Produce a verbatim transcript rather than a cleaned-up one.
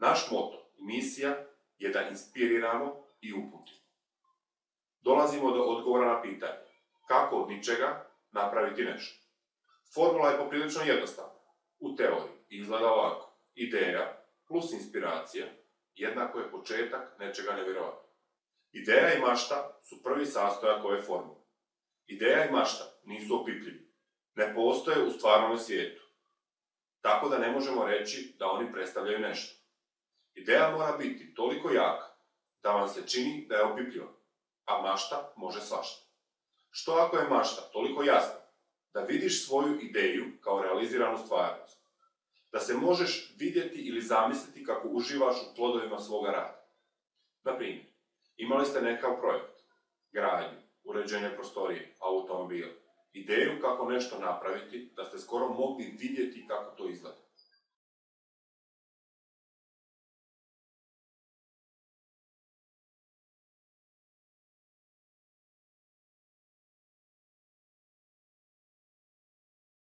Naš moto i misija je da inspiriramo i uputimo. Dolazimo do odgovora na pitanje kako od ničega napraviti nešto. Formula je poprilično jednostavna. U teoriji izgleda ovako. Ideja plus inspiracija jednako je početak nečega nevjerovatnog. Ideja i mašta su prvi sastojak ove formule. Ideja i mašta nisu opipljivi. Ne postoje u stvarnom svijetu. Tako da ne možemo reći da oni predstavljaju nešto. Ideja mora biti toliko jaka da vam se čini da je opipljiva, a mašta može svašta. Što ako je mašta toliko jasna da vidiš svoju ideju kao realiziranu stvarnost? Da se možeš vidjeti ili zamisliti kako uživaš u plodovima svoga rada. Na primjer, imali ste nekav projekt, gradnju, uređenje prostorije, automobila, ideju kako nešto napraviti da ste skoro mogli vidjeti kako to izgleda.